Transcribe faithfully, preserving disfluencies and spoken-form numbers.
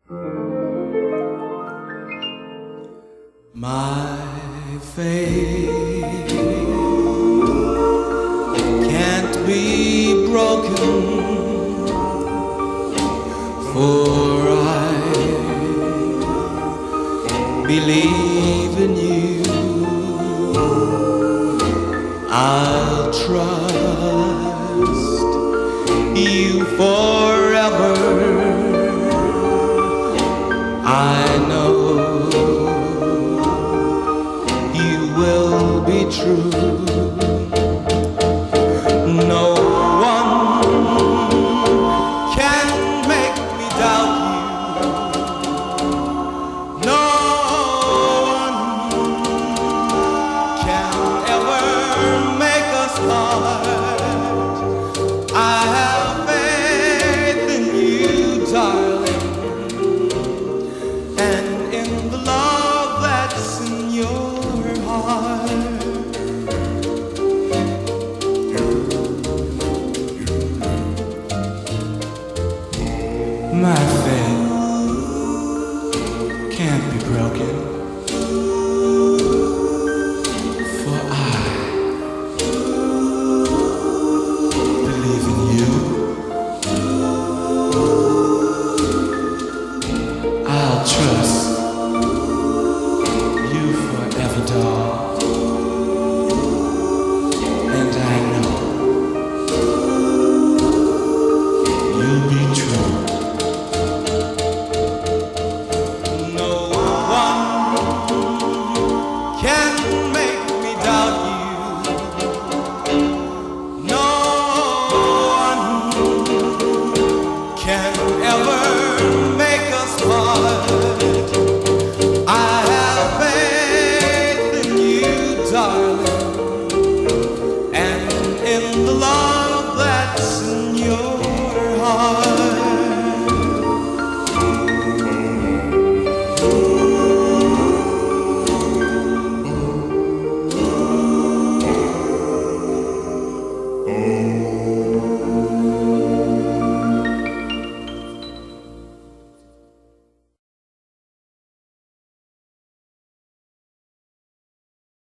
My faith can't be broken, for I believe in you. I'll trust you forever. I know you will be true. No one can make me doubt you. No one can ever make us part. I have faith in you, darling, and in the love that's in your heart. My faith can't be broken, for I believe in you. I'll trust you forever, doll, and I know you'll be true. No one can make me doubt you. No one can ever make us part. I have faith in you, darling, and in the love that's in your heart.